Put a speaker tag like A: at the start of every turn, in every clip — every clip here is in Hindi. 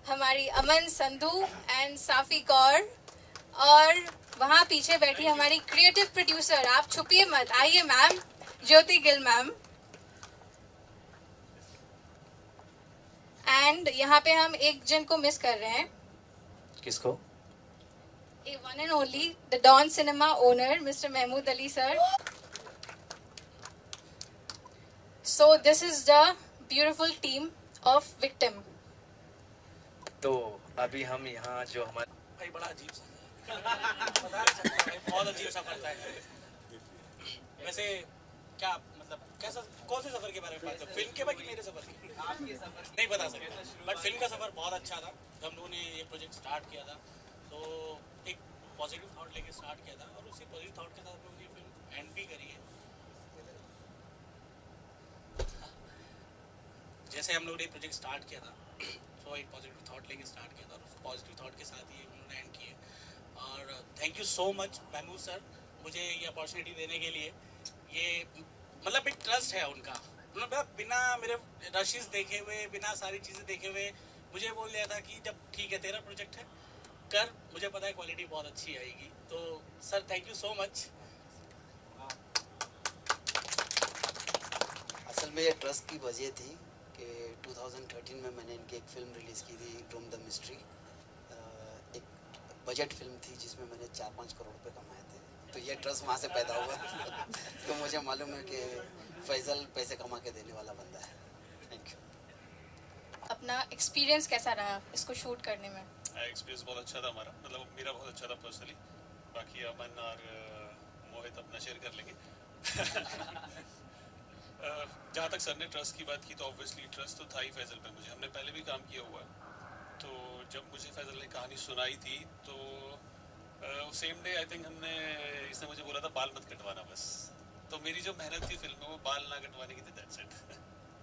A: हमारी अमन संधू एंड साफी कौर, और वहाँ पीछे बैठी हमारी क्रिएटिव प्रोड्यूसर, आप छुपिए मत, आइए ma'am, Jyoti Gill ma'am. And यहाँ पे हम एक जन को मिस कर रहे हैं।
B: किसको?
A: A one and only, the Dawn Cinema owner, Mr. Mahmood Ali sir. So this is the beautiful team of Victim.
B: तो अभी हम यहाँ जो हमारे
C: भाई बड़ा अजीब सा बता नहीं सकता भाई, बहुत अजीब सा करता है। वैसे क्या मतलब कैसा, कौन से सफर के बारे में बात कर, फिल्म के बारे की मेरे सफर की? आपके सफर नहीं बता सकता, बट फिल्म का सफर बहुत अच्छा था। हम लोगों ने ये प्रोजेक्ट स्टार्ट किया था तो एक पॉजिटिव थॉट लेके स्टार्ट किया था, और उसी पॉजिटिव थॉट के साथ हम लोगों ने ये फिल्म एंड भी करी है। जैसे हम लोगों ने प्रोजेक्ट स्टार्ट किया था तो एक पॉजिटिव थॉट लेके स्टार्ट किया था, और उस पॉजिटिव थॉट के साथ ही हमने एंड किए। और thank you so much Mahmood sir, मुझे ये अपॉर्चुनिटी देने के लिए। ये मतलब एक ट्रस्ट है उनका, मतलब बिना मेरे रशीज देखे हुए, बिना सारी चीज़ें देखे हुए मुझे बोल दिया था कि जब ठीक है तेरा प्रोजेक्ट है कर, मुझे पता है क्वालिटी बहुत अच्छी आएगी। तो sir thank you so much.
D: असल में ये ट्रस्ट की वजह थी कि 2013 में मैंने इनकी एक फ़िल्म रिलीज़ की थी, रूम द मिस्ट्री। एक बजट फिल्म थी जिसमें मैंने 4-5 करोड़ रुपए कमाए थे, तो ये ट्रस्ट वहाँ से पैदा हुआ। तो मुझे मालूम है कि फैजल पैसे कमा के देने वाला बंदा है। Thank you.
A: अपना एक्सपीरियंस कैसा रहा इसको शूट करने में?
E: एक्सपीरियंस बहुत अच्छा था हमारा, मतलब मेरा बहुत अच्छा था पर्सनली। बाकी अमन और मोहित अपना शेयर कर लेंगे। जहाँ तक सर ने ट्रस्ट की बात की, तो ऑब्वियसली ट्रस्ट तो था ही फैजल पे मुझे, हमने पहले भी काम किया हुआ है। तो जब मुझे फैजल ने कहानी सुनाई थी तो सेम डे आई थिंक हमने, इसने मुझे बोला था बाल मत कटवाना बस। तो मेरी जो मेहनत थी फिल्म में वो बाल ना कटवाने की थी, that's it.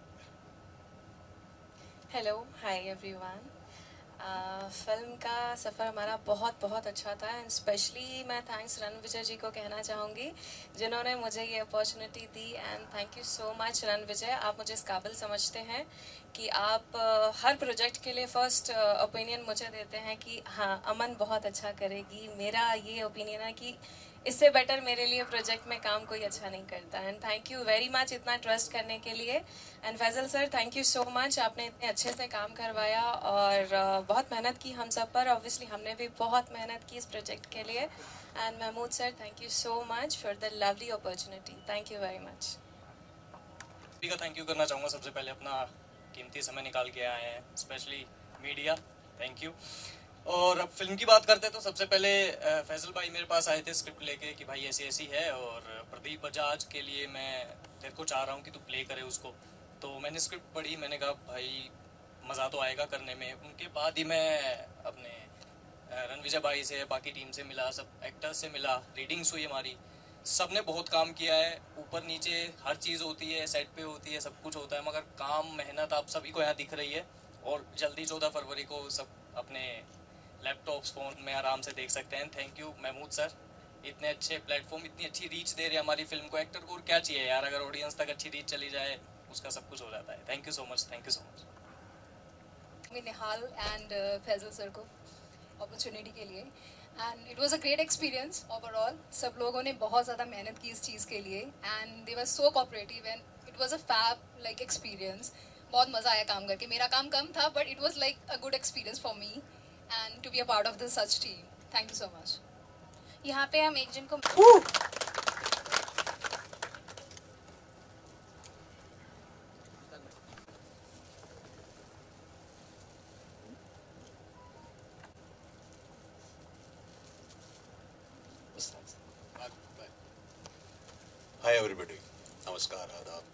F: Hello, hi everyone. Film का सफ़र हमारा बहुत बहुत अच्छा था, एंड स्पेशली मैं थैंक्स रणविजय जी को कहना चाहूँगी जिन्होंने मुझे ये अपॉर्चुनिटी दी। And thank you so much Ranvijay, आप मुझे इस काबिल समझते हैं कि आप हर प्रोजेक्ट के लिए फ़र्स्ट ओपिनियन मुझे देते हैं कि हाँ अमन बहुत अच्छा करेगी। मेरा ये ओपिनियन है कि इससे बेटर मेरे लिए प्रोजेक्ट में काम कोई अच्छा नहीं करता। And thank you very much इतना ट्रस्ट करने के लिए। And Faisal sir thank you so much, आपने इतने अच्छे से काम करवाया और बहुत मेहनत की हम सब पर। ऑब्वियसली हमने भी बहुत मेहनत की इस प्रोजेक्ट के लिए। And Mahmood sir thank you so much for the lovely opportunity, thank you very much.
C: का थैंक यू करना चाहूँगा, सबसे पहले अपना कीमती समय निकाल के आए हैं, स्पेशली मीडिया, थैंक यू। और अब फिल्म की बात करते हैं तो सबसे पहले फैजल भाई मेरे पास आए थे स्क्रिप्ट लेके कि भाई ऐसी ऐसी है और प्रदीप बजाज के लिए मैं तेरे को चाह रहा हूँ कि तू प्ले करे उसको। तो मैंने स्क्रिप्ट पढ़ी, मैंने कहा भाई मज़ा तो आएगा करने में। उनके बाद ही मैं अपने रणविजय भाई से, बाकी टीम से मिला, सब एक्टर्स से मिला, रीडिंग्स हुई हमारी। सब ने बहुत काम किया है, ऊपर नीचे हर चीज़ होती है, सेट पे होती है, सब कुछ होता है, मगर काम मेहनत आप सभी को यहाँ दिख रही है। और जल्दी 14 फरवरी को सब अपने लैपटॉप्स फ़ोन में आराम से देख सकते हैं। थैंक यू महमूद सर, इतने अच्छे प्लेटफॉर्म, इतनी अच्छी रीच दे रहे हैं हमारी फिल्म को। एक्टर को और क्या चाहिए यार, अगर ऑडियंस तक अच्छी रीच चली जाए उसका सब कुछ हो जाता है। Thank you so much, thank you so much.
A: Nihal and Faisal sir को अपॉर्चुनिटी के लिए, and it was a great experience overall. सब लोगों ने बहुत ज़्यादा मेहनत की इस चीज़ के लिए, and they were so cooperative and it was a fab like experience. बहुत मज़ा आया काम करके। मेरा काम कम था but it was like a good experience for me and to be a part of this such team. Thank you so much. यहाँ पे हम एक जन को
G: हाय एवरीबॉडी, नमस्कार, आदाब।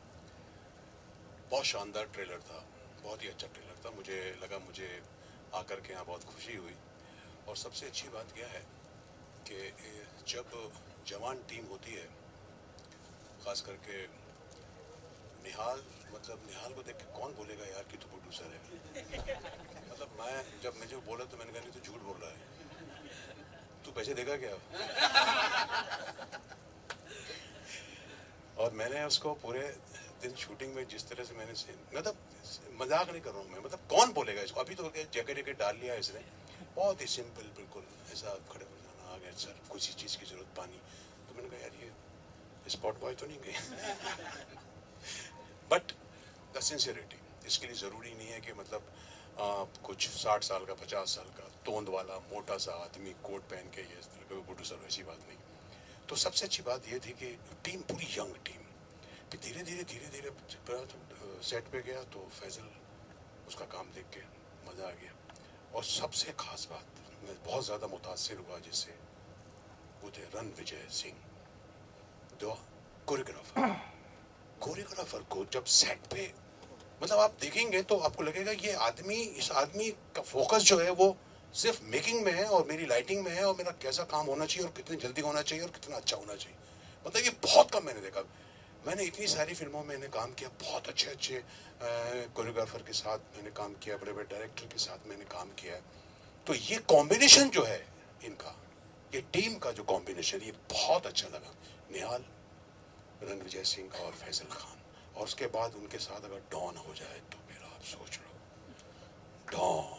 G: बहुत शानदार ट्रेलर था, बहुत ही अच्छा ट्रेलर था। मुझे लगा, मुझे आकर के यहाँ बहुत खुशी हुई। और सबसे अच्छी बात यह है कि जब जवान टीम होती है, ख़ास करके निहाल, मतलब निहाल को देख के कौन बोलेगा यार कि तू प्रोड्यूसर है। मतलब मैं जब मुझे बोला तो मैंने कहा नहीं, तू झूठ बोल रहा है, तू पैसे देगा क्या? और मैंने उसको पूरे दिन शूटिंग में जिस तरह से मैंने मतलब मजाक नहीं कर रहा हूँ मैं, मतलब कौन बोलेगा इसको, अभी तो जैकेट वैकेट डाल लिया इसने, बहुत ही सिंपल बिल्कुल ऐसा खड़े हो जाना, आ गया सर किसी चीज़ की ज़रूरत पानी, तो मैंने कहा यार ये स्पॉट बॉय तो नहीं गए। बट द सिंसियरिटी, इसके लिए ज़रूरी नहीं है कि मतलब कुछ 60 साल का 50 साल का तोंद वाला मोटा सा आदमी कोट पहन के ये इस तरह का बुड्ढू सर, ऐसी बात नहीं। तो सबसे अच्छी बात ये थी कि टीम पूरी यंग टीम, फिर धीरे धीरे सेट पे गया तो फैजल उसका काम देख के मज़ा आ गया। और सबसे खास बात, मैं बहुत ज़्यादा मुतासिर हुआ जिससे, वो थे रणविजय सिंह, जो कोरियोग्राफर को जब सेट पे मतलब आप देखेंगे तो आपको लगेगा ये आदमी, इस आदमी का फोकस जो है वो सिर्फ मेकिंग में है और मेरी लाइटिंग में है और मेरा कैसा काम होना चाहिए और कितनी जल्दी होना चाहिए और कितना अच्छा होना चाहिए। मतलब ये बहुत कम मैंने देखा। मैंने इतनी सारी फिल्मों में मैंने काम किया, बहुत अच्छे अच्छे कोरियोग्राफर के साथ मैंने काम किया, बड़े बड़े डायरेक्टर के साथ मैंने काम किया है। तो ये कॉम्बिनेशन जो है इनका, ये टीम का जो कॉम्बिनेशन, ये बहुत अच्छा लगा। निहाल, रणविजय सिंह और फैजल खान, और उसके बाद उनके साथ अगर डॉन हो जाए तो फिर आप सोच लो, डॉन।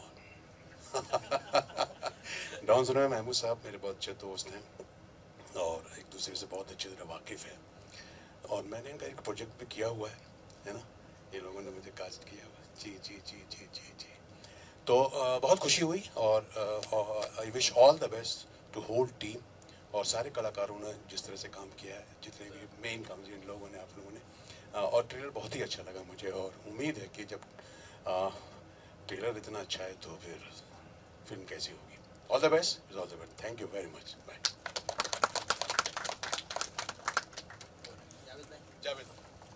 G: डॉन सुना है, महमूद साहब मेरे बहुत अच्छे दोस्त हैं और एक दूसरे से बहुत अच्छी तरह वाकिफ़ है, और मैंने इनका एक प्रोजेक्ट भी किया हुआ है ना, ये लोगों ने मुझे कास्ट किया हुआ है। जी जी जी जी जी जी। तो बहुत खुशी हुई और I wish all the best to whole team और सारे कलाकारों ने जिस तरह से काम किया है, जितने भी मेन काम जिन लोगों ने, आप लोगों ने, और ट्रेलर बहुत ही अच्छा लगा मुझे, और उम्मीद है कि जब ट्रेलर इतना अच्छा है तो फिर फिल्म कैसी होगी। All the best, all the best, thank you very much, bye. Javed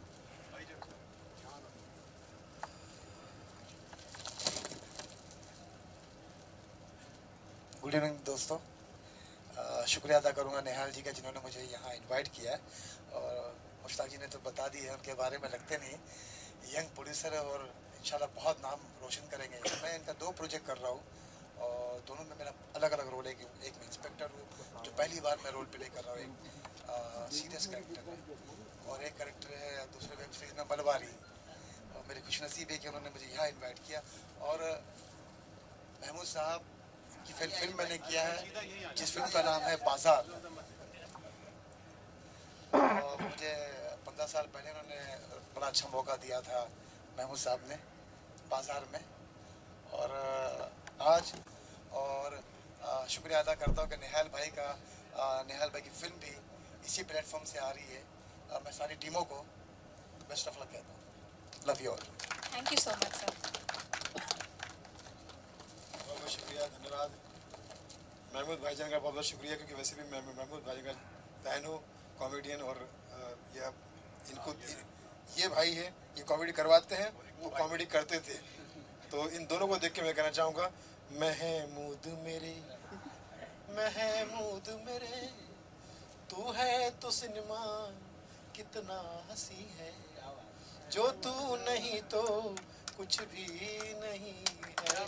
H: good evening दोस्तों, शुक्रिया अदा करूंगा निहाल जी का जिन्होंने मुझे यहाँ इनवाइट किया है, और मुश्ताक जी ने तो बता दी है, उनके बारे में लगते नहीं, यंग प्रोड्यूसर है और इंशाल्लाह बहुत नाम रोशन करेंगे। मैं इनका 2 प्रोजेक्ट कर रहा हूँ और दोनों में मेरा अलग अलग रोल है। एक में इंस्पेक्टर हूँ जो पहली बार मैं रोल प्ले कर रहा हूँ, एक सीरियस कैरेक्टर है, और एक कैरेक्टर है दूसरे वेब सीरीज में बलवारी। और मेरी खुशनसीब है कि उन्होंने मुझे यहाँ इन्वाइट किया, और महमूद साहब की फिल्म मैंने किया है जिस फिल्म का नाम है बाजार, और मुझे 15 साल पहले उन्होंने बड़ा अच्छा मौका दिया था महमूद साहब ने बाजार में, और आज और शुक्रिया अदा करता हूँ कि निहाल भाई की फिल्म भी इसी प्लेटफॉर्म से आ रही है। मैं सारी टीमों को बेस्ट ऑफ लक कहता हूँ। Love you all.
A: Thank you so much sir.
H: बहुत शुक्रिया, धन्यवाद महमूद भाईजान का, बहुत बहुत शुक्रिया, क्योंकि वैसे भी मैं महमूद भाईजान का फैन हूँ, कॉमेडियन, और ये भाई है, ये कॉमेडी करवाते हैं, वो कॉमेडी करते थे, तो इन दोनों को देख के मैं कहना चाहूँगा, महमूद मेरे तू है तो सिनेमा कितना हंसी है, जो तू नहीं तो कुछ भी नहीं है।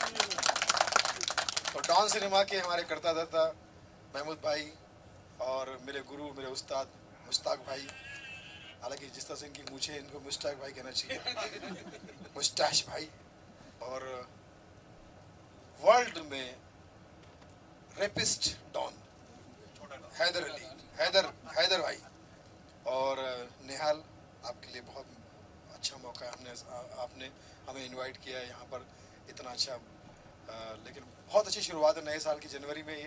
H: तो डॉन सिनेमा के हमारे करता धरता महमूद भाई और मेरे गुरु, मेरे उस्ताद मुश्ताक भाई, हालांकि जिस तरह से इनकी मूछें, इनको मुश्ताक भाई कहना चाहिए, मुस्ताश भाई, और वर्ल्ड में रेपिस्ट डॉन हैदर भाई, और निहाल, आपके लिए बहुत अच्छा मौका है, आपने हमें इनवाइट किया है यहाँ पर, इतना अच्छा, लेकिन बहुत अच्छी शुरुआत है नए साल की। जनवरी में ये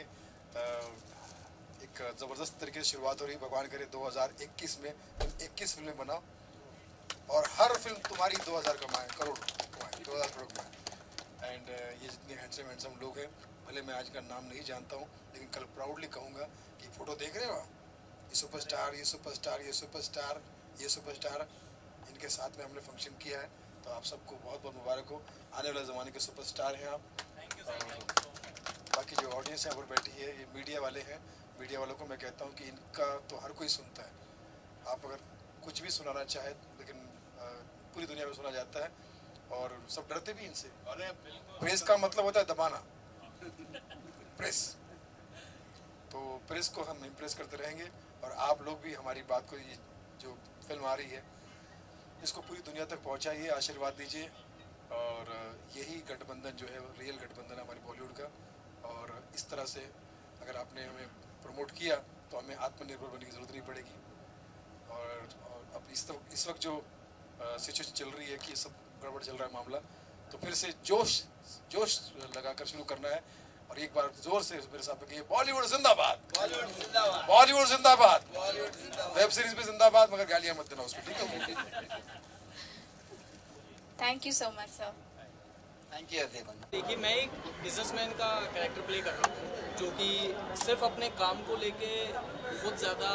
H: एक ज़बरदस्त तरीके से शुरुआत हो रही है, भगवान करे 2021 में 21 फिल्में बनाओ और हर फिल्म तुम्हारी 2000 कमाए, करोड़ कमाए, 2000 करोड़ कमाए। एंड ये जितने हैंडसम लोग हैं, भले मैं आज का नाम नहीं जानता हूँ, लेकिन कल प्राउडली कहूँगा कि फ़ोटो देख रहे हो, ये सुपरस्टार, ये सुपरस्टार, ये सुपरस्टार, ये सुपरस्टार, इनके साथ में हमने फंक्शन किया है, तो आप सबको बहुत बहुत मुबारक हो, आने वाले ज़माने के सुपरस्टार हैं आप। बाकी जो ऑडियंस यहाँ पर बैठी है, ये मीडिया वाले हैं, मीडिया वालों को मैं कहता हूँ कि इनका तो हर कोई सुनता है, आप अगर कुछ भी सुनाना चाहे, लेकिन पूरी दुनिया में सुना जाता है और सब डरते भी इनसे। प्रेस का मतलब होता है दबाना, प्रेस, तो प्रेस को हम इम्प्रेस करते रहेंगे, और आप लोग भी हमारी बात को, ये जो फिल्म आ रही है इसको पूरी दुनिया तक पहुंचाइए, आशीर्वाद दीजिए। और यही गठबंधन जो है रियल गठबंधन है हमारे बॉलीवुड का। और इस तरह से अगर आपने हमें प्रमोट किया तो हमें आत्मनिर्भर बनने की ज़रूरत नहीं पड़ेगी। और अब इस वक्त जो सिचुएशन चल रही है कि सब गड़बड़ चल रहा है मामला, तो फिर से जोश लगाकर शुरू करना है। और एक बार जोर से मेरे साथ कहिए, बॉलीवुड जिंदाबाद, बॉलीवुड जिंदाबाद, वेब सीरीज में जिंदाबाद, मगर गालियां मत देना उसको, ठीक है?
I: Thank you so much sir.
D: Thank you everyone.
C: देखिए, मैं एक बिजनेसमैन का कैरेक्टर प्ले कर रहा हूँ जो कि सिर्फ अपने काम को लेके बहुत ज़्यादा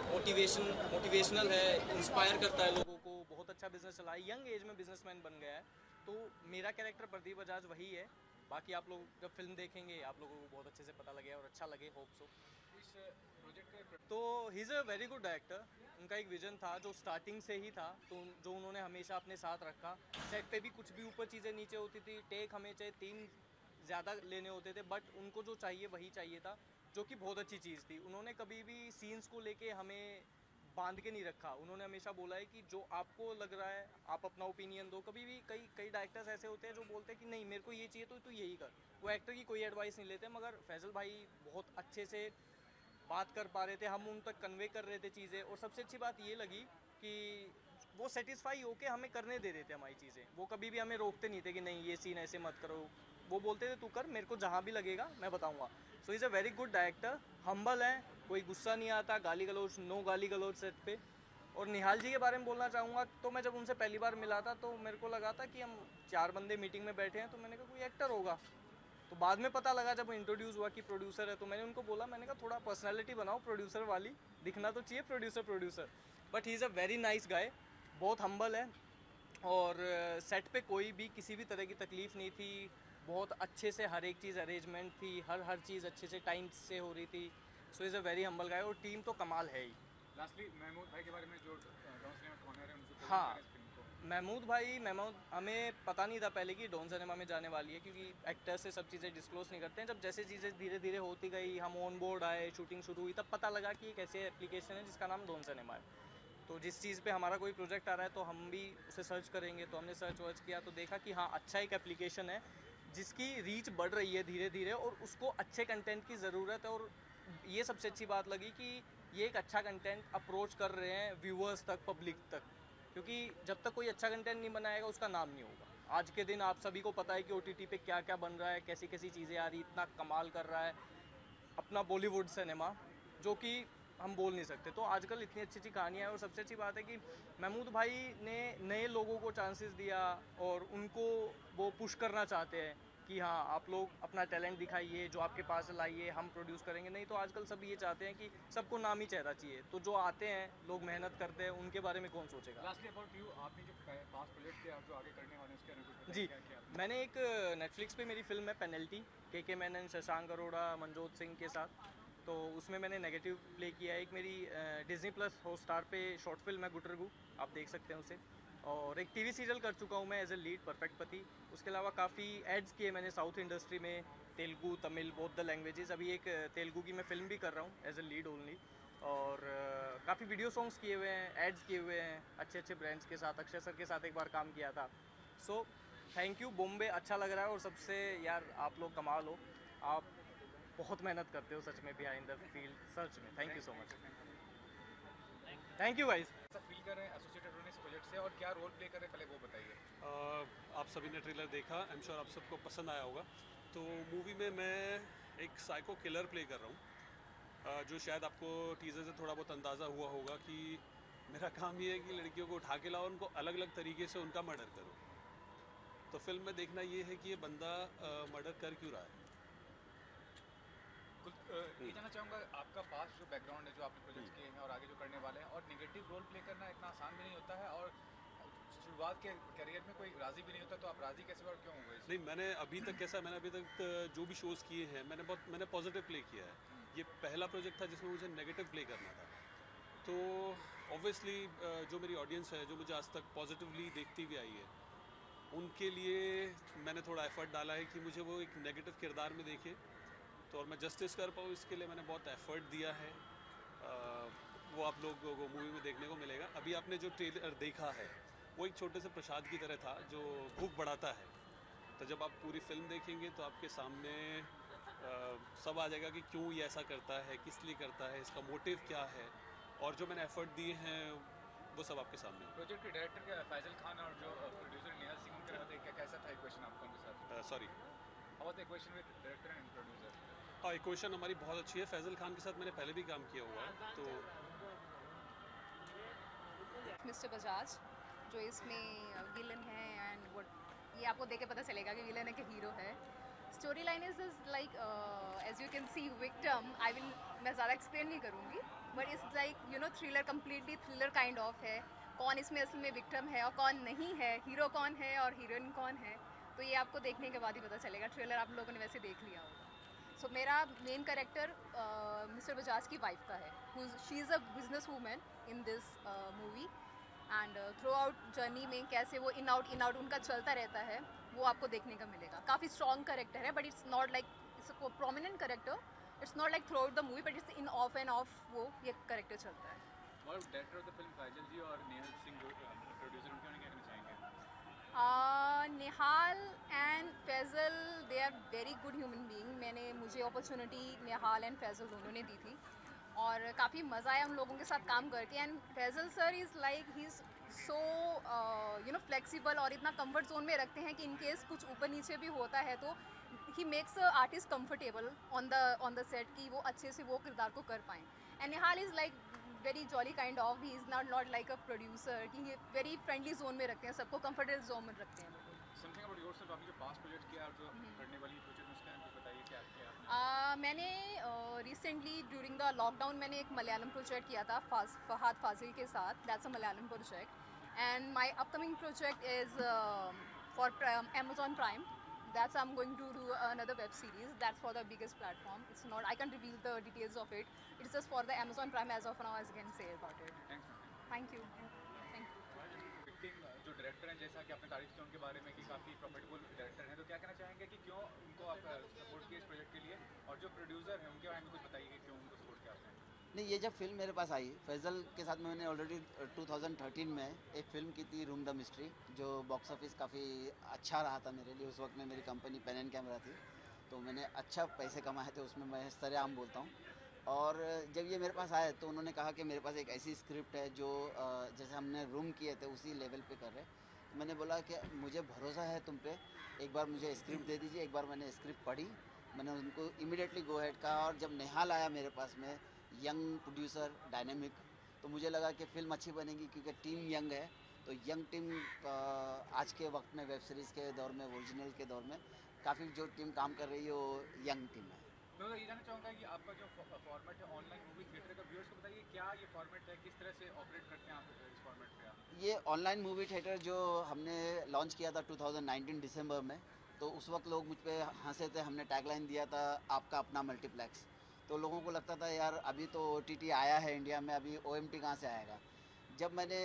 C: मोटिवेशनल है, इंस्पायर करता है लोगों को, बहुत अच्छा बिजनेस चला है, यंग एज में बिजनेसमैन बन गया है। तो मेरा कैरेक्टर प्रदीप बजाज वही है। बाकी आप लोग जब फिल्म देखेंगे आप लोगों को बहुत अच्छे से पता लगे और अच्छा लगे, होप सो। इस प्रोजेक्ट तो he is a very good director. उनका एक विजन था जो स्टार्टिंग से ही था, तो जो उन्होंने हमेशा अपने साथ रखा। सेट पे भी कुछ भी ऊपर चीज़ें नीचे होती थी, टेक हमें चाहे 3 ज़्यादा लेने होते थे, बट उनको जो चाहिए वही चाहिए था, जो कि बहुत अच्छी चीज़ थी। उन्होंने कभी भी सीन्स को लेके हमें बांध के नहीं रखा। उन्होंने हमेशा बोला है कि जो आपको लग रहा है आप अपना ओपिनियन दो। कभी भी कई डायरेक्टर्स ऐसे होते हैं जो बोलते हैं कि नहीं मेरे को ये चाहिए तो तू यही कर, वो एक्टर की कोई एडवाइस नहीं लेते। मगर फैजल भाई बहुत अच्छे से बात कर पा रहे थे, हम उन तक कन्वे कर रहे थे चीज़ें। और सबसे अच्छी बात ये लगी कि वो सेटिस्फाई होके हमें करने दे रहे थे हमारी चीज़ें। वो कभी भी हमें रोकते नहीं थे कि नहीं ये सीन ऐसे मत करो। वो बोलते थे तू कर, मेरे को जहाँ भी लगेगा मैं बताऊँगा। So is a very good director, humble है, कोई गुस्सा नहीं आता, गाली गलौज, नो गाली गलौज सेट पे। और निहाल जी के बारे में बोलना चाहूँगा, तो मैं जब उनसे पहली बार मिला था तो मेरे को लगा था कि हम 4 बंदे मीटिंग में बैठे हैं, तो मैंने कहा कोई एक्टर होगा। तो बाद में पता लगा जब इंट्रोड्यूस हुआ कि प्रोड्यूसर है, तो मैंने उनको बोला, मैंने कहा थोड़ा पर्सनैलिटी बनाओ प्रोड्यूसर वाली, दिखना तो चाहिए producer. But he is a very nice guy, बहुत हम्बल है। और सेट पे कोई भी किसी भी तरह की तकलीफ़ नहीं थी, बहुत अच्छे से हर एक चीज़ अरेंजमेंट थी, हर चीज़ अच्छे से टाइम से हो रही थी। So is a very humble guy और टीम तो कमाल है ही।
J: लास्टली महमूद भाई के बारे में जो डॉन सिनेमा का ऑनर है उनसे
C: हाँ, महमूद भाई हमें पता नहीं था पहले कि डॉन सिनेमा में जाने वाली है, क्योंकि एक्टर से सब चीज़ें डिस्क्लोज नहीं करते हैं। जब जैसे चीज़ें धीरे धीरे होती गई, हम ऑन बोर्ड आए, शूटिंग शुरू हुई, तब पता लगा कि एक ऐसी एप्लीकेशन है जिसका नाम डॉन सिनेमा है। तो जिस चीज़ पे हमारा कोई प्रोजेक्ट आ रहा है तो हम भी उसे सर्च करेंगे। तो हमने सर्च वर्च किया तो देखा कि हाँ अच्छा एक एप्लीकेशन है जिसकी रीच बढ़ रही है धीरे धीरे, और उसको अच्छे कंटेंट की ज़रूरत है। और ये सबसे अच्छी बात लगी कि ये एक अच्छा कंटेंट अप्रोच कर रहे हैं व्यूअर्स तक, पब्लिक तक, क्योंकि जब तक कोई अच्छा कंटेंट नहीं बनाएगा उसका नाम नहीं होगा। आज के दिन आप सभी को पता है कि OTT पे क्या क्या बन रहा है, कैसी कैसी चीज़ें आ रही, इतना कमाल कर रहा है अपना बॉलीवुड सिनेमा, जो कि हम बोल नहीं सकते। तो आजकल इतनी अच्छी अच्छी कहानियाँ हैं। और सबसे अच्छी बात है कि महमूद भाई ने नए लोगों को चांसेस दिया और उनको वो पुश करना चाहते हैं कि हाँ आप लोग अपना टैलेंट दिखाइए, जो आपके पास लाइए, हम प्रोड्यूस करेंगे। नहीं तो आजकल सब ये चाहते हैं कि सबको नाम ही चेहरा चाहिए। तो जो आते हैं लोग मेहनत करते हैं, उनके बारे में कौन सोचेगा।
J: लास्टली अबाउट यू, आपने जो पास प्रोजेक्ट किया जो आगे करने वाले हैं उसके अनुसार
C: जी,
J: क्या किया?
C: मैंने एक नेटफ्लिक्स पे मेरी फिल्म है पेनल्टी, के मैनन, शशांक अरोड़ा, मनजोत सिंह के साथ। तो उसमें मैंने नेगेटिव प्ले किया है। एक मेरी डिज्नी प्लस हॉटस्टार पे शॉर्ट फिल्म है गुटरगू, आप देख सकते हैं उसे। और एक टीवी सीरियल कर चुका हूँ मैं एज ए लीड, परफेक्ट पति। उसके अलावा काफ़ी एड्स किए मैंने साउथ इंडस्ट्री में, Telugu, Tamil, both the languages. अभी एक तेलुगु की मैं फिल्म भी कर रहा हूँ एज ए लीड ओनली। और काफ़ी वीडियो सॉन्ग्स किए हुए हैं, एड्स किए हुए हैं अच्छे अच्छे ब्रांड्स के साथ। अक्षय सर के साथ एक बार काम किया था। सो थैंक यू बॉम्बे, अच्छा लग रहा है। और सबसे यार आप लोग कमाल हो, आप बहुत मेहनत करते हो सच में बिहाइंड द फील्ड, सच में thank you so much. Thank you guys.
J: ऐसा फील कर रहे हैं एसोसिएटेड होने इस प्रोजेक्ट से, और क्या रोल प्ले कर रहे हैं पहले वो बताइए।
E: आप सभी ने ट्रेलर देखा, आई एम श्योर आप सबको पसंद आया होगा। तो मूवी में मैं एक साइको किलर प्ले कर रहा हूँ, जो शायद आपको टीज़र से थोड़ा बहुत अंदाज़ा हुआ होगा कि मेरा काम ये है कि लड़कियों को उठा के लाओ, उनको अलग अलग तरीके से उनका मर्डर करो। तो फिल्म में देखना ये है कि ये बंदा मर्डर कर क्यों रहा है।
J: ये जानना चाहूँगा आपका पास जो बैकग्राउंड है, जो आपने प्रोजेक्ट किए हैं और आगे जो करने वाले हैं, और नेगेटिव रोल प्ले करना इतना आसान भी नहीं होता है, और शुरुआत के करियर में कोई राजी भी नहीं होता, तो आप राजी कैसे और क्यों हुए?
E: नहीं, मैंने अभी तक जो भी शोज़ किए हैं मैंने पॉजिटिव प्ले किया है। ये पहला प्रोजेक्ट था जिसमें मुझे नेगेटिव प्ले करना था। तो ऑब्वियसली जो मेरी ऑडियंस है, जो मुझे आज तक पॉजिटिवली देखती हुई आई है, उनके लिए मैंने थोड़ा एफर्ट डाला है कि मुझे वो एक नेगेटिव किरदार में देखे, तो और मैं जस्टिस कर पाऊँ इसके लिए मैंने बहुत एफर्ट दिया है। वो आप लोगों को मूवी में देखने को मिलेगा। अभी आपने जो ट्रेलर देखा है वो एक छोटे से प्रसाद की तरह था जो भूख बढ़ाता है। तो जब आप पूरी फिल्म देखेंगे तो आपके सामने सब आ जाएगा कि क्यों ये ऐसा करता है, किस लिए करता है, इसका मोटिव क्या है, और जो मैंने एफर्ट दिए हैं वो सब आपके सामने।
J: प्रोजेक्ट के डायरेक्टर क्या फैजल खान और जो प्रोड्यूसर निहाल सिंह उनके रहते क्या कैसा था इक्वेशन आपका उनके साथ?
E: Sorry,
J: how the equation with director and producer?
E: हाँ, इक्वेशन हमारी बहुत अच्छी है। फैजल खान के साथ मैंने पहले भी काम किया हुआ है। तो
A: मिस्टर बजाज जो इसमें विलन है, एंड वो ये आपको देख के पता चलेगा कि विलन है कि हीरो है। Story line is like as you can see victim, मैं ज़्यादा एक्सप्लेन नहीं करूँगी, but it's like you know thriller, completely thriller kind of है। कौन इसमें असल में विक्टिम है और कौन नहीं है, हीरो कौन है और हीरोइन कौन है, तो ये आपको देखने के बाद ही पता चलेगा। ट्रेलर आप लोगों ने वैसे देख लिया होगा। सो मेरा मेन कैरेक्टर मिस्टर बजाज की वाइफ का है। She is a business women in this movie, and throughout journey में कैसे वो इन आउट उनका चलता रहता है वो आपको देखने का मिलेगा। काफ़ी स्ट्रॉन्ग कैरेक्टर है, but it's not like it's prominent character, it's not like throughout the movie, but it's in off and off वो ये कैरेक्टर चलता है।
J: और director of the film Faisal ji और निहाल सिंह जो प्रोड्यूसर, उनके क्या कहना चाहेंगे?
A: Nihal and Faisal they are very good human being. मुझे अपॉर्चुनिटी निहाल एंड फैज़ल दोनों ने दी थी और काफ़ी मज़ा आया उन लोगों के साथ काम करके। And Faisal sir is like he is so you know flexible, और इतना कंफर्ट जोन में रखते हैं कि इन केस कुछ ऊपर नीचे भी होता है तो he makes artist comfortable on the set कि वो अच्छे से वो किरदार को कर पाएँ। And Nihal is like very jolly kind of, he is not like a producer कि ये वेरी फ्रेंडली जोन में रखते हैं, सबको कंफर्टेबल जोन में रखते हैं।
J: समथिंग अबाउट योरसेल्फ, आपने जो पास्ट प्रोजेक्ट किया और जो करने वाली फ्यूचर में उसके बारे में बताइए क्या किया आपने?
A: मैंने रिसेंटली ड्यूरिंग द लॉकडाउन मैंने एक मलयालम प्रोजेक्ट किया था फहद फाजिल के साथ। That's a Malayalam project, and my upcoming project is for Amazon Prime. That's I'm going to do another web series. That's for the biggest platform. It's not, I can't reveal the details of it. It's just for the Amazon Prime as of now, as I can say about it.
J: Thanks ma'am.
A: Thank you. Thank you.
J: Victim जो डायरेक्टर हैं, जैसा कि आपने तारीफ की उनके बारे में कि काफ़ी प्रॉफिटेबल डायरेक्टर हैं, तो क्या कहना चाहेंगे कि क्यों उनको आप सपोर्ट किए इस प्रोजेक्ट के लिए, और जो प्रोड्यूसर हैं उनके बारे में कुछ बताइए कि क्यों उनको सपोर्ट किया आपने?
D: नहीं, ये जब फिल्म मेरे पास आई, फैज़ल के साथ मैंने ऑलरेडी 2013 में एक फ़िल्म की थी रूम द मिस्ट्री, जो बॉक्स ऑफिस काफ़ी अच्छा रहा था मेरे लिए। उस वक्त में मेरी कंपनी पेन एंड कैमरा थी, तो मैंने अच्छा पैसे कमाए थे उसमें, मैं सरेआम बोलता हूँ। और जब ये मेरे पास आए तो उन्होंने कहा कि मेरे पास एक ऐसी स्क्रिप्ट है जो जैसे हमने रूम किए थे उसी लेवल पे कर रहे। तो मैंने बोला कि मुझे भरोसा है तुम पे, एक बार मुझे स्क्रिप्ट दे दीजिए। एक बार मैंने स्क्रिप्ट पढ़ी, मैंने उनको इमीडिएटली गो हेड कहा, और जब निहाल आया मेरे पास में, यंग प्रोड्यूसर, डायनेमिक, तो मुझे लगा कि फ़िल्म अच्छी बनेगी क्योंकि टीम यंग है। तो यंग टीम आज के वक्त में वेब सीरीज़ के दौर में, ओरिजिनल के दौर में काफ़ी जो टीम काम कर रही है वो यंग टीम है।
J: मैं ये जानना चाहूँगा कि आपका जो फॉर्मेट है ऑनलाइन मूवी थिएटर का, व्यूअर्स को बताइए क्या ये फॉर्मेट है, किस तरह से ऑपरेट करते हैं आप इस फॉर्मेट पे आप?
D: ये ऑनलाइन मूवी थिएटर जो हमने लॉन्च किया था 2019 दिसंबर में, तो उस वक्त लोग मुझ पे हंसे थे। हमने टैगलाइन दिया था आपका अपना मल्टीप्लेक्स। तो लोगों को लगता था यार अभी तो OTT आया है इंडिया में, अभी OMT कहाँ से आएगा। जब मैंने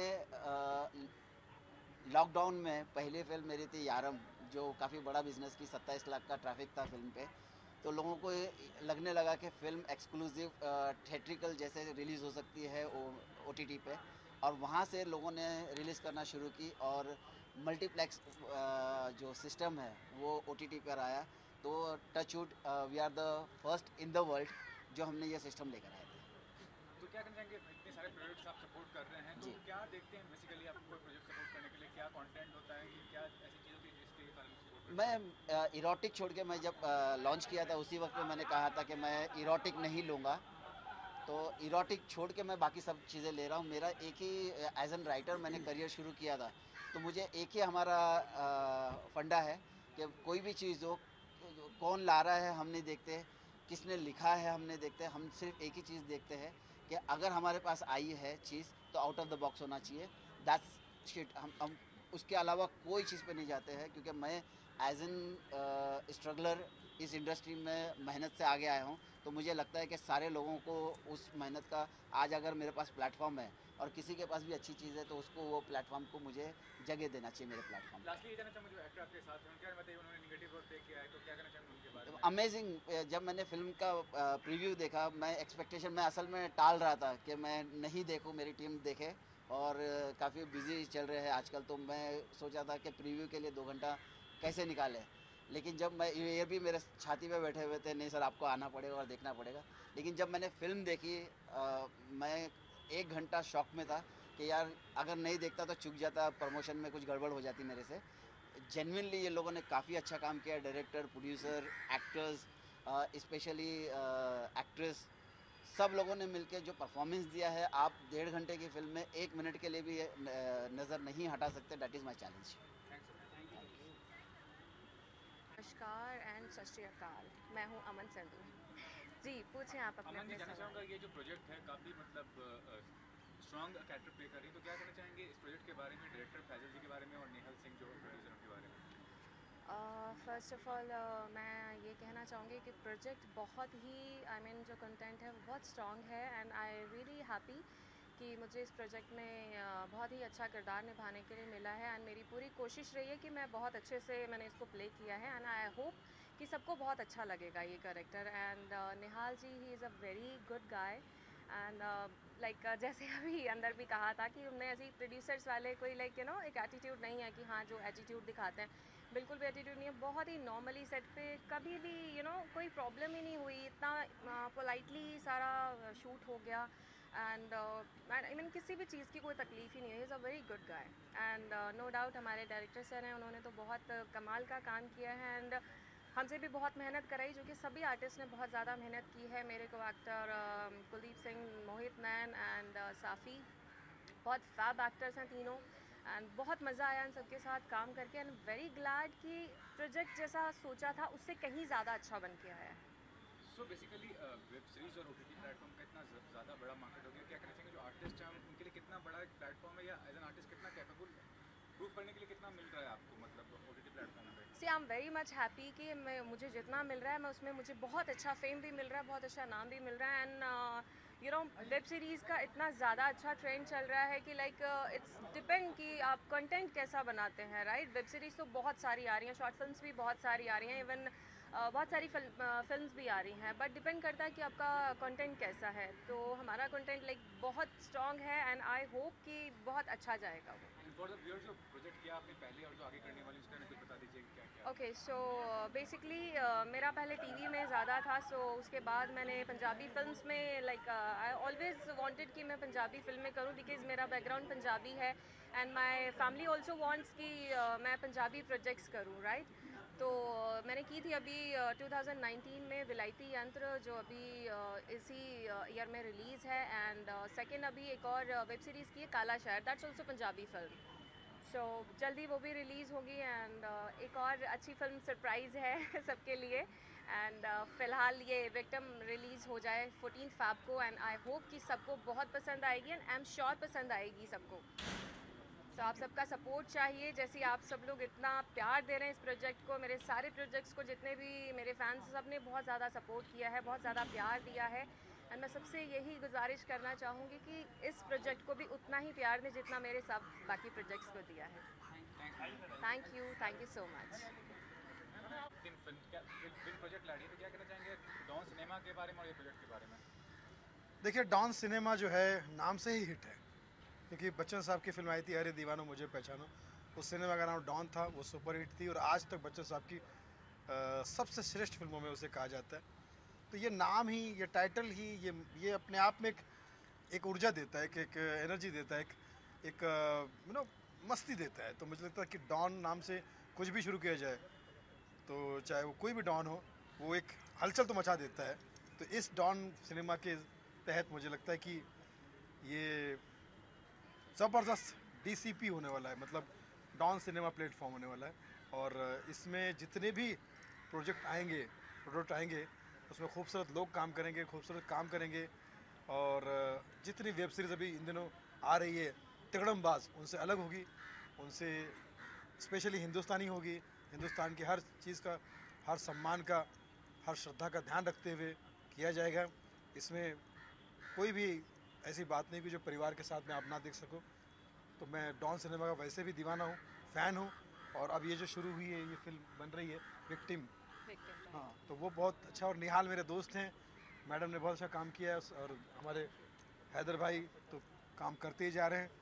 D: लॉकडाउन में पहली फिल्म मेरी थी यारम, जो काफ़ी बड़ा बिजनेस की, 27 लाख का ट्रैफिक था फिल्म पे, तो लोगों को लगने लगा कि फ़िल्म एक्सक्लूसिव थिएट्रिकल जैसे रिलीज़ हो सकती है OTT पे, और वहाँ से लोगों ने रिलीज़ करना शुरू की, और मल्टीप्लेक्स जो सिस्टम है वो OTT पर आया। तो touchwood we are the first in the world जो हमने ये सिस्टम लेकर आए थे।
J: तो क्या कहना चाहेंगे, इतने सारे प्रोजेक्ट्स आप सपोर्ट कर रहे हैं, तो क्या देखते हैं बेसिकली आप कोई प्रोजेक्ट सपोर्ट करने के लिए, क्या कंटेंट होता है, क्या ऐसी चीज़ होती है जिसके कारण सपोर्ट?
D: मैं इरोटिक छोड़ के, मैं जब लॉन्च किया था उसी वक्त में मैंने कहा था कि मैं इरोटिक नहीं लूँगा, तो इरोटिक छोड़ के मैं बाकी सब चीज़ें ले रहा हूँ। मेरा एक ही एज एन राइटर मैंने करियर शुरू किया था, तो मुझे एक ही हमारा फंडा है कि कोई भी चीज़ हो, कौन ला रहा है हम नहीं देखते, किसने लिखा है हम नहीं देखते, हम सिर्फ एक ही चीज़ देखते हैं कि अगर हमारे पास आई है चीज़ तो आउट ऑफ द बॉक्स होना चाहिए। That's shit. हम उसके अलावा कोई चीज़ पे नहीं जाते हैं, क्योंकि मैं एज एन स्ट्रगलर इस इंडस्ट्री में मेहनत से आगे आया हूँ। तो मुझे लगता है कि सारे लोगों को उस मेहनत का, आज अगर मेरे पास प्लेटफॉर्म है और किसी के पास भी अच्छी चीज़ है तो उसको वो प्लेटफॉर्म को मुझे जगह देना चाहिए मेरे प्लेटफॉर्म।
J: लास्टली ये जानना चाहूँगा, जो एक्टर आपके साथ हैं उनके बारे में बताइए, उन्होंने नेगेटिव रोल प्ले किया है, तो क्या कहना चाहेंगे उनके बारे में?
D: अमेजिंग। जब मैंने फिल्म का प्रीव्यू देखा, मैं एक्सपेक्टेशन में असल में टाल रहा था कि मैं नहीं देखूं, मेरी टीम देखे, और काफ़ी बिजी चल रहे हैं आजकल, तो मैं सोचा था कि प्रीव्यू के लिए 2 घंटा कैसे निकालें, लेकिन जब मैं ये भी मेरे छाती पे बैठे हुए थे, नहीं सर आपको आना पड़ेगा और देखना पड़ेगा। लेकिन जब मैंने फ़िल्म देखी मैं 1 घंटा शॉक में था कि यार अगर नहीं देखता तो चूक जाता, प्रमोशन में कुछ गड़बड़ हो जाती मेरे से। जेन्युइनली ये लोगों ने काफ़ी अच्छा काम किया, director, producer, actors, specially actress, सब लोगों ने मिलकर जो परफॉर्मेंस दिया है, आप 1.5 घंटे की फिल्म में 1 मिनट के लिए भी नज़र नहीं हटा सकते। That is my challenge.
F: नमस्कार एंड सत श्री अकाल, मैं हूँ अमन संधू जी। पूछें आप अपने
J: अमन जी,
F: अपने
J: जानना
F: सवाल।
J: चाहूँगा ये जो प्रोजेक्ट है काफ़ी मतलब स्ट्रॉन्ग कैरेक्टर प्ले कर रही है, तो क्या कहना चाहेंगे इस प्रोजेक्ट के बारे में, डायरेक्टर फैजल जी के बारे में और नेहल सिंह जो प्रोड्यूसर उनके बारे में?
F: फ़र्स्ट ऑफ़ ऑल मैं ये कहना चाहूँगी कि प्रोजेक्ट बहुत ही जो कंटेंट है वो बहुत स्ट्रॉन्ग है एंड आई रियली हैप्पी कि मुझे इस प्रोजेक्ट में बहुत ही अच्छा किरदार निभाने के लिए मिला है एंड मेरी पूरी कोशिश रही है कि मैं बहुत अच्छे से मैंने इसको प्ले किया है एंड आई होप कि सबको बहुत अच्छा लगेगा ये character. And Nihal ji, he is a very good guy and like जैसे अभी अंदर भी कहा था कि उनने ऐसी प्रोड्यूसर्स वाले कोई लाइक एक एटीट्यूड नहीं है कि हाँ जो एटीट्यूड दिखाते हैं, बिल्कुल भी एटीट्यूड नहीं है। बहुत ही नॉर्मली सेट पे कभी भी कोई प्रॉब्लम ही नहीं हुई, इतना पोलाइटली सारा शूट हो गया एंड आई मीन किसी भी चीज़ की कोई तकलीफ़ ही नहीं है। Is a very good guy and no doubt हमारे डायरेक्टर सर हैं, उन्होंने तो बहुत कमाल का काम किया है एंड हमसे भी बहुत मेहनत कराई, जो कि सभी आर्टिस्ट ने बहुत ज़्यादा मेहनत की है। मेरे को एक्टर कुलदीप सिंह, मोहित नैन एंड साफ़ी, बहुत फैब एक्टर्स हैं तीनों एंड बहुत मज़ा आया इन सबके साथ काम करके एंड वेरी ग्लैड कि प्रोजेक्ट जैसा सोचा था उससे कहीं ज़्यादा अच्छा बन के आया है।
J: सो बेसिकली वेब सीरीज और ओटीटी प्लेटफॉर्म का इतना ज़्यादा बड़ा मार्केट हो गया, क्या कहना चाहेंगे जो आर्टिस्ट हैं उनके लिए कितना बड़ा एक प्लेटफॉर्म है, या एज एन आर्टिस्ट कितना कैपेबल प्रूव करने के लिए कितना मिल रहा है आपको मतलब ओटीटी प्लेटफॉर्म पे?
F: See I am very much happy कि मुझे जितना मिल रहा है मैं उसमें मुझे बहुत अच्छा फेम भी मिल रहा है, बहुत अच्छा नाम भी मिल रहा है एंड वेब सीरीज़ का इतना ज़्यादा अच्छा ट्रेंड चल रहा है कि लाइक इट्स डिपेंड कि आप कंटेंट कैसा बनाते हैं, राइट। वेब सीरीज़ तो बहुत सारी आ रही हैं, शॉर्ट फिल्म्स भी बहुत सारी आ रही हैं, इवन बहुत सारी फिल्म्स भी आ रही हैं, बट डिपेंड करता है कि आपका कंटेंट कैसा है। तो हमारा कंटेंट लाइक बहुत स्ट्रॉन्ग है एंड आई होप कि बहुत अच्छा जाएगा वो।
J: फॉर द व्यूअर्स जो प्रोजेक्ट किया आपने पहले और जो आगे करने वाले उसका कुछ बता दीजिए क्या क्या?
F: ओके, सो बेसिकली मेरा पहले टीवी में ज़्यादा था, सो उसके बाद मैंने पंजाबी फिल्म्स में लाइक आई ऑलवेज़ वांटेड कि मैं पंजाबी फिल्में करूं बिकॉज़ मेरा बैकग्राउंड पंजाबी है and my family also wants कि मैं पंजाबी प्रोजेक्ट्स करूं, राइट। तो मैंने की थी अभी 2019 में विलायती यंत्र, जो अभी इसी ईयर में रिलीज़ है एंड सेकेंड अभी एक और वेब सीरीज़ की है काला शहर, that's also Punjabi film. So जल्दी वो भी रिलीज़ होगी एंड एक और अच्छी फिल्म सरप्राइज़ है सबके लिए एंड फ़िलहाल ये विक्टिम रिलीज़ हो जाए 14 फ़रवरी को एंड आई होप कि सबको बहुत पसंद आएगी एंड आई एम श्योर पसंद आएगी सबको। सो आप सबका सपोर्ट चाहिए, जैसे आप सब लोग इतना प्यार दे रहे हैं इस प्रोजेक्ट को, मेरे सारे प्रोजेक्ट्स को जितने भी मेरे फैंस सब ने बहुत ज़्यादा सपोर्ट किया है, बहुत ज़्यादा प्यार दिया है एंड मैं सबसे यही गुजारिश करना चाहूँगी कि इस प्रोजेक्ट को भी उतना ही प्यार दें जितना मेरे सब बाकी प्रोजेक्ट्स को दिया है। Thank you so much.
J: Film project ला रही है, तो क्या कहना चाहेंगे डॉन सिनेमा के बारे में और ये प्रोजेक्ट के बारे में?
H: देखिए, डॉन सिनेमा जो है नाम से ही हिट है, क्योंकि बच्चन साहब की फिल्म आई थी अरे दीवानो मुझे पहचानो, उस सिनेमा का नाम डॉन था, वो सुपर हिट थी और आज तक बच्चन साहब की सबसे श्रेष्ठ फिल्मों में उसे कहा जाता है। तो ये नाम ही, ये टाइटल ही, ये अपने आप में एक ऊर्जा देता है, एक एनर्जी देता है, एक मस्ती देता है। तो मुझे लगता है कि डॉन नाम से कुछ भी शुरू किया जाए, तो चाहे वो कोई भी डॉन हो, वो एक हलचल तो मचा देता है। तो इस डॉन सिनेमा के तहत मुझे लगता है कि ये ज़बरदस्त DCP होने वाला है, मतलब डॉन सिनेमा प्लेटफॉर्म होने वाला है। और इसमें जितने भी प्रोजेक्ट आएंगे, प्रोडक्ट आएंगे, उसमें खूबसूरत लोग काम करेंगे, खूबसूरत काम करेंगे। और जितनी वेब सीरीज़ अभी इन दिनों आ रही है तिकड़मबाज, उनसे अलग होगी, उनसे स्पेशली हिंदुस्तानी होगी। हिंदुस्तान की हर चीज़ का, हर सम्मान का, हर श्रद्धा का ध्यान रखते हुए किया जाएगा। इसमें कोई भी ऐसी बात नहीं कि जो परिवार के साथ में आप ना देख सको। तो मैं डॉन सिनेमा का वैसे भी दीवाना हूँ, फ़ैन हूँ। और अब ये जो शुरू हुई है, ये फिल्म बन रही है विक्टिम, हाँ, तो वो बहुत अच्छा। और निहाल मेरे दोस्त हैं, मैडम ने बहुत अच्छा काम किया है और हमारे हैदर भाई तो काम करते ही जा रहे हैं।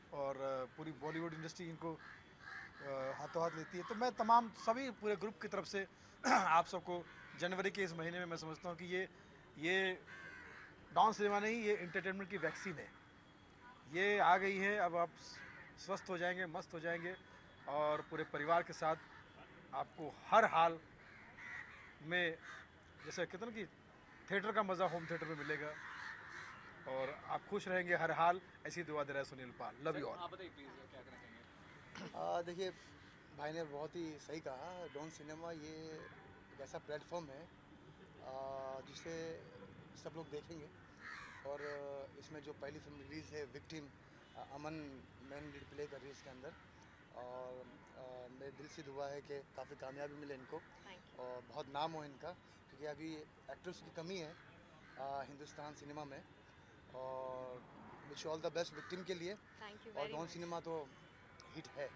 H: और पूरी बॉलीवुड इंडस्ट्री इनको हाथों हाथ लेती है। तो मैं तमाम सभी पूरे ग्रुप की तरफ से आप सबको जनवरी के इस महीने में मैं समझता हूँ कि ये डॉन सिनेमा नहीं, ये एंटरटेनमेंट की वैक्सीन है। ये आ गई है, अब आप स्वस्थ हो जाएंगे, मस्त हो जाएंगे और पूरे परिवार के साथ आपको हर हाल में, जैसे कहते हैं ना कि थिएटर का मज़ा होम थिएटर में मिलेगा और आप खुश रहेंगे हर हाल। ऐसी दुआ दे रहा है Sunil Pal. Love you all.
J: आप बताइए प्लीज़ क्या कहना चाहेंगे?
H: देखिए, भाई ने बहुत ही सही कहा। डॉन सिनेमा ये एक ऐसा प्लेटफॉर्म है जिसे सब लोग देखेंगे और इसमें जो पहली फिल्म रिलीज़ है विक्टिम, अमन मैन लीड प्ले कर रही है इसके अंदर और मेरे दिल से दुआ है कि काफ़ी कामयाबी मिले इनको और बहुत नाम हो इनका, क्योंकि अभी एक्टर्स की कमी है हिंदुस्तान सिनेमा में। और wish all the best victim के लिए और डॉन सिनेमा तो हिट है।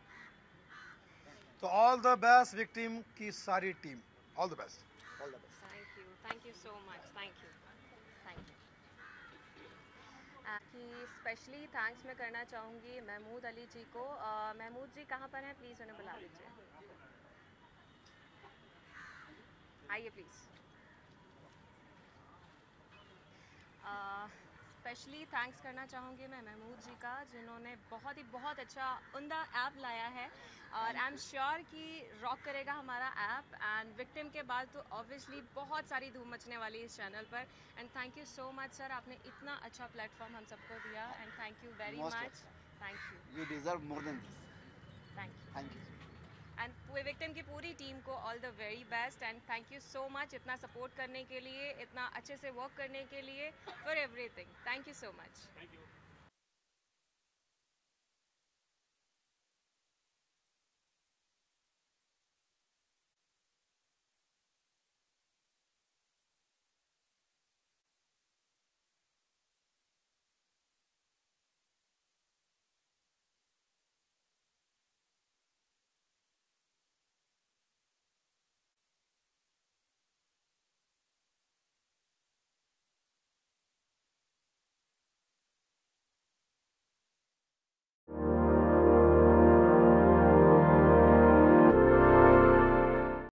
H: तो ऑल द बेस्ट विक्टिम की सारी team, all the best, all the best.
F: Thank you so much, thank you. कि स्पेशली थैंक्स मैं करना चाहूँगी महमूद अली जी को। महमूद जी कहाँ पर हैं, प्लीज़ उन्हें बुला लीजिए। आइए प्लीज़। स्पेशली थैंक्स करना चाहूँगी मैं महमूद जी का, जिन्होंने बहुत अच्छा उम्दा ऐप लाया है और आई एम श्योर कि रॉक करेगा हमारा ऐप। एंड विक्टिम के बाद तो ऑब्वियसली बहुत सारी धूम मचने वाली है इस चैनल पर। And thank you so much sir, आपने इतना अच्छा प्लेटफॉर्म हम सबको दिया and thank you very much. Thank you.
D: You deserve more than this.
F: Thank you. And पूरे विक्टिम की पूरी टीम को all the very best and thank you so much इतना सपोर्ट करने के लिए, इतना अच्छे से वर्क करने के लिए, for everything. Thank you so much.